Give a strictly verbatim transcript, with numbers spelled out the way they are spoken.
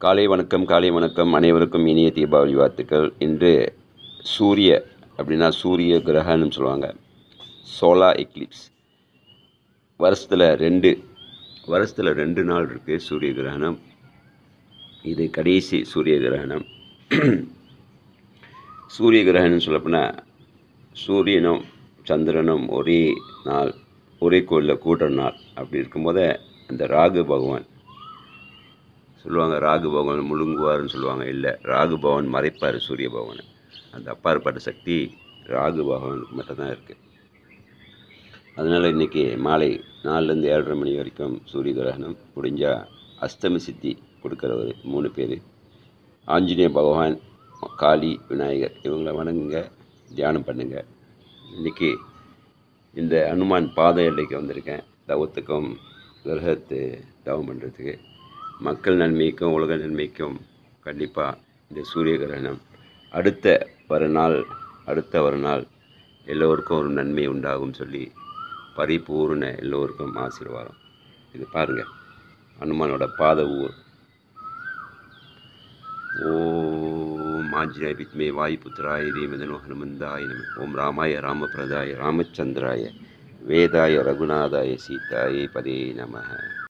காலை வணக்கம் காலை வணக்கம் அனைவருக்கும் இனிய தீபாவளி வாழ்த்துக்கள். இன்று சூரிய அப்படின்னா சூரிய கிரகணம்னு சொல்லுவாங்க. Solar eclipse. வருஷத்தில் ரெண்டு வருஷத்தில் ரெண்டு நாள் இருக்குது சூரிய கிரகணம். இது கடைசி சூரிய கிரகணம். சூரிய கிரகணம் சொல்லப்போனால் சூரியனும் சந்திரனும் ஒரே நாள் ஒரே கோயிலில் கூட்டுற நாள். அப்படி இருக்கும்போது அந்த ராகு பகவான் சொல்லுவாங்க, ராகு பகவான் முழுங்குவார்னு சொல்லுவாங்க. இல்லை, ராகு பகவான் மறைப்பார் சூரிய பகவானை. அந்த அப்பாற்பட்ட சக்தி ராகு பகவானுக்கு மட்டும்தான் இருக்குது. அதனால் இன்றைக்கி மாலை நாலுலேருந்து ஏழரை மணி வரைக்கும் சூரிய கிரகணம். முடிஞ்சால் அஷ்டமி சித்தி கொடுக்குறவர் மூணு பேர், ஆஞ்சநேய பகவான், காளி, விநாயகர், இவங்களை வணங்குங்க, தியானம் பண்ணுங்க. இன்றைக்கி இந்த அனுமான் பாத எல்லைக்கு வந்திருக்கேன். தவத்துக்கும் கிரகத்து தவம் பண்ணுறதுக்கு. மக்கள் நன்மைக்கும் உலக நன்மைக்கும் கண்டிப்பாக இந்த சூரிய கிரகணம் அடுத்த வர நாள் அடுத்த வர நாள் எல்லோருக்கும் ஒரு நன்மை உண்டாகும் சொல்லி பரிபூர்ண எல்லோருக்கும் ஆசீர்வாதம். இது பாருங்கள், அனுமானோட பாத ஊர். ஓம் ஆஞ்சநேய வித்மே வாயு புத்திராய தீமதனோ ஹனுமந்தாய நம. ஓம் ராமாய ராமபிரதாய ராமச்சந்திராய வேதாய ரகுநாதாய சீதாய பதே நம.